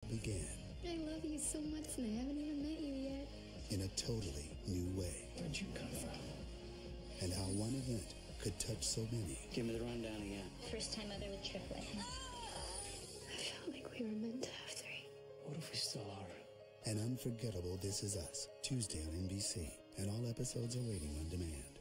began. I love you so much and I haven't even met you yet. In a totally new way. Where'd you come from? And how one event could touch so many. Give me the rundown again. First time mother with triplets. I felt like we were meant to have 3. What if we still are? An unforgettable This Is Us, Tuesday on NBC, and all episodes are waiting on demand.